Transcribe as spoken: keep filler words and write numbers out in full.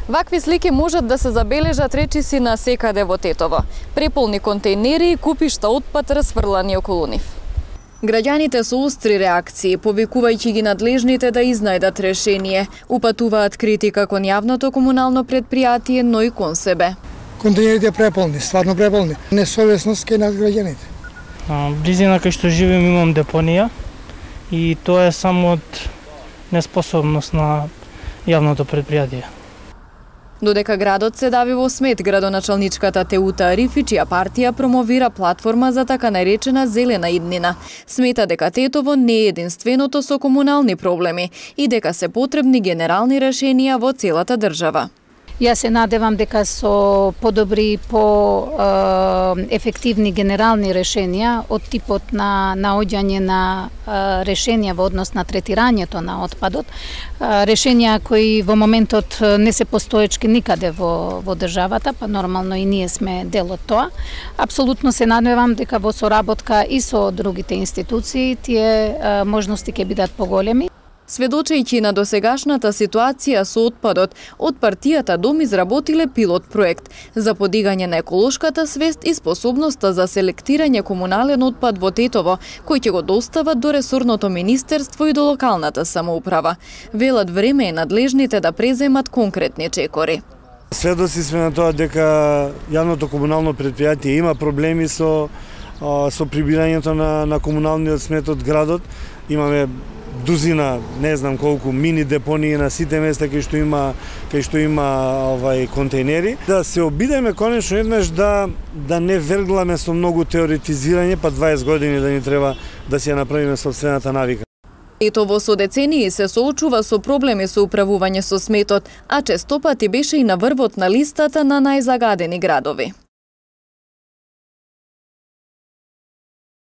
Вакви слики можат да се забележат речиси на секаде во Тетово. Преполни контейнери и купишта отпад расфрлани околу нив. Граѓаните со остри реакции, повикувајќи ги надлежните да изнајдат решение, упатуваат критика кон јавното комунално предпријатие, но и кон себе. Контейнерите преполни, стварно преполни. Несовесност кај нас граѓаните. Близина кај што живеем имам депонија и тоа е само од неспособност на јавното предпријатие. Додека градот се дави во смет, градоначалничката Теута Арифи, чија партија промовира платформа за така наречена зелена иднина, смета дека Тетово не е единственото со комунални проблеми и дека се потребни генерални решенија во целата држава. Јас се надевам дека со подобри, по-ефективни генерални решенија од типот на наоѓање на решенија во однос на третирањето на отпадот, решенија кои во моментот не се постоечки никаде во, во државата, па нормално и ние сме дел од тоа. Апсолутно се надевам дека во соработка и со другите институции тие можности ќе бидат поголеми. Сведочејќи на досегашната ситуација со отпадот, од партијата Дом изработиле пилот проект за подигање на еколошката свест и способноста за селектирање комунален отпад во Тетово, кој ќе го достават до ресорното министерство и до локалната самоуправа. Велат време е надлежните да преземат конкретни чекори. Сведоци сме на тоа дека јавното комунално предпријатие има проблеми со со прибирањето на на комуналниот смет од градот. Имаме дузина, не знам колку мини депонии на сите места кај што има кај што има овај контейнери. Да се обидеме конечно еднаш да да не вергламе со многу теоретизирање, па дваесет години да ни треба да си ја направиме сопствената навика. Тетово со децении се соочува со проблеми со управување со сметот, а честопати беше и на врвот на листата на најзагадени градови.